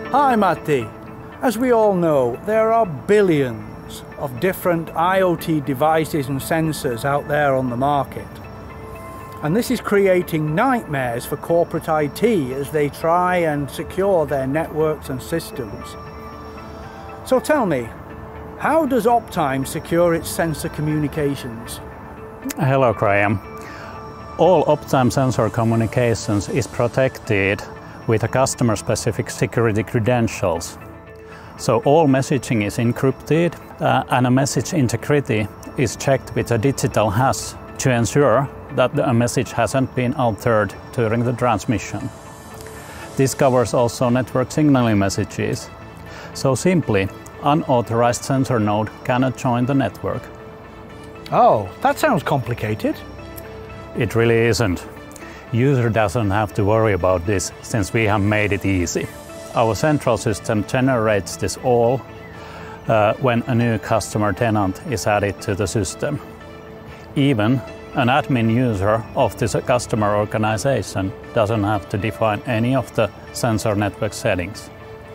Hi Matti. As we all know, there are billions of different IoT devices and sensors out there on the market. And this is creating nightmares for corporate IT as they try and secure their networks and systems. So tell me, how does Optime secure its sensor communications? Hello, Graham. All Optime sensor communications is protected with a customer-specific security credentials. So all messaging is encrypted and a message integrity is checked with a digital hash to ensure that the message hasn't been altered during the transmission. This covers also network signaling messages. So simply, unauthorized sensor node cannot join the network. Oh, that sounds complicated. It really isn't. User doesn't have to worry about this since we have made it easy. Our central system generates this all when a new customer tenant is added to the system. Even an admin user of this customer organization doesn't have to define any of the sensor network settings.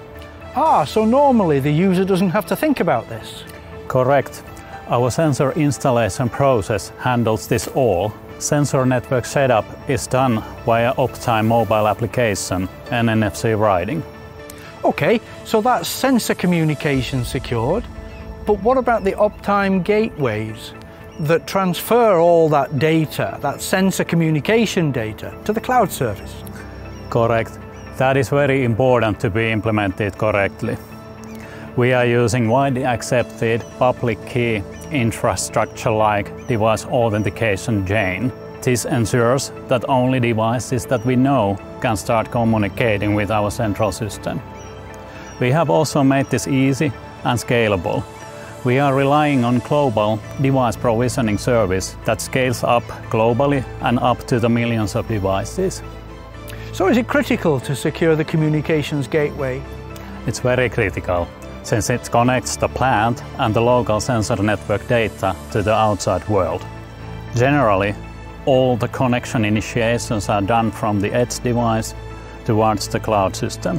So normally the user doesn't have to think about this? Correct. Our sensor installation process handles this all. Sensor network setup is done via Optime mobile application and NFC writing. Okay, so that's sensor communication secured, but what about the Optime gateways that transfer all that data, that sensor communication data, to the cloud service? Correct. That is very important to be implemented correctly. We are using widely accepted public key infrastructure like device authentication chain. This ensures that only devices that we know can start communicating with our central system. We have also made this easy and scalable. We are relying on global device provisioning service that scales up globally and up to the millions of devices. So is it critical to secure the communications gateway? It's very critical, since it connects the plant and the local sensor network data to the outside world. Generally, all the connection initiations are done from the edge device towards the cloud system.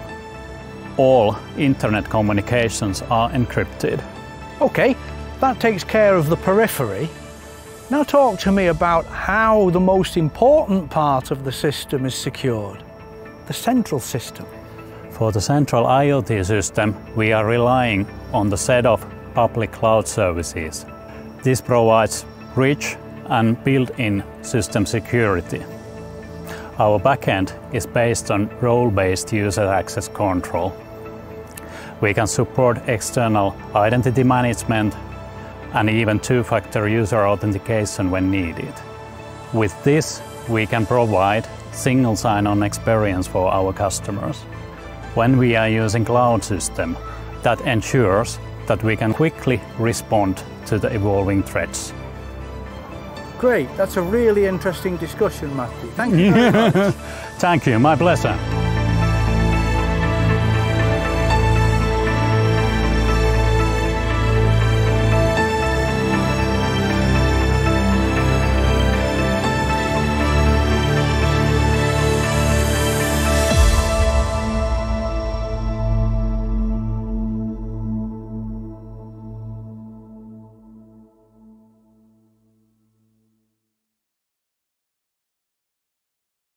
All internet communications are encrypted. Okay, that takes care of the periphery. Now talk to me about how the most important part of the system is secured, the central system. For the central IoT system, we are relying on the set of public cloud services. This provides rich and built-in system security. Our backend is based on role-based user access control. We can support external identity management and even two-factor user authentication when needed. With this, we can provide single sign-on experience for our customers. When we are using cloud system, that ensures that we can quickly respond to the evolving threats. Great, that's a really interesting discussion, Matti. Thank you very much. Thank you, my pleasure.